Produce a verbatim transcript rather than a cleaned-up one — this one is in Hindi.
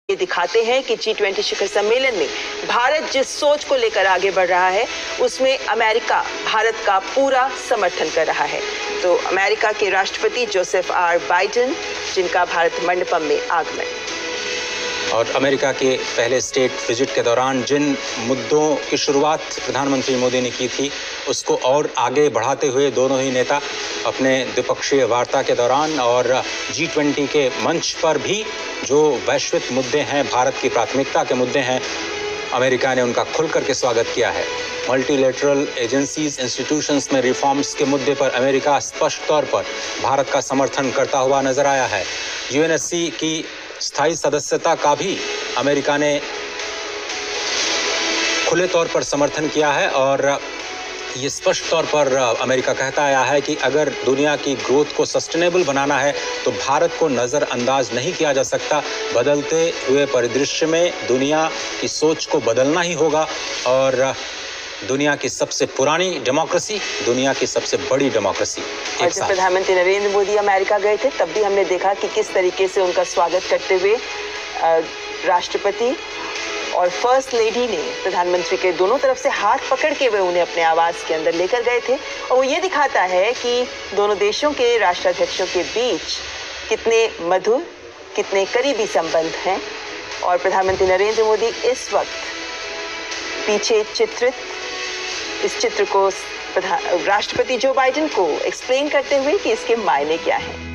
ये दिखाते हैं कि जी ट्वेंटी शिखर सम्मेलन में भारत जिस सोच को लेकर आगे बढ़ रहा है उसमें अमेरिका भारत का पूरा समर्थन कर रहा है। तो अमेरिका के राष्ट्रपति जोसेफ आर बाइडेन, जिनका भारत मंडपम में आगमन। और अमेरिका के पहले स्टेट विजिट के दौरान जिन मुद्दों की शुरुआत प्रधानमंत्री मोदी ने की थी उसको और आगे बढ़ाते हुए दोनों ही नेता अपने द्विपक्षीय वार्ता के दौरान और जी ट्वेंटी के मंच पर भी जो वैश्विक मुद्दे हैं, भारत की प्राथमिकता के मुद्दे हैं, अमेरिका ने उनका खुल करके स्वागत किया है। मल्टीलेटरल एजेंसीज इंस्टीट्यूशंस में रिफॉर्म्स के मुद्दे पर अमेरिका स्पष्ट तौर पर भारत का समर्थन करता हुआ नजर आया है। यूएनएससी की स्थायी सदस्यता का भी अमेरिका ने खुले तौर पर समर्थन किया है और ये स्पष्ट तौर पर अमेरिका कहता आया है कि अगर दुनिया की ग्रोथ को सस्टेनेबल बनाना है तो भारत को नज़रअंदाज नहीं किया जा सकता। बदलते हुए परिदृश्य में दुनिया की सोच को बदलना ही होगा और दुनिया की सबसे पुरानी डेमोक्रेसी, दुनिया की सबसे बड़ी डेमोक्रेसी। और जब प्रधानमंत्री नरेंद्र मोदी अमेरिका गए थे तब भी हमने देखा कि किस तरीके से उनका स्वागत करते हुए राष्ट्रपति और फर्स्ट लेडी ने प्रधानमंत्री के दोनों तरफ से हाथ पकड़ के वे उन्हें अपने आवास के अंदर लेकर गए थे। और वो ये दिखाता है कि दोनों देशों के राष्ट्राध्यक्षों के बीच कितने मधुर, कितने करीबी संबंध हैं। और प्रधानमंत्री नरेंद्र मोदी इस वक्त पीछे चित्रित इस चित्र को राष्ट्रपति जो बाइडेन को एक्सप्लेन करते हुए कि इसके मायने क्या हैं।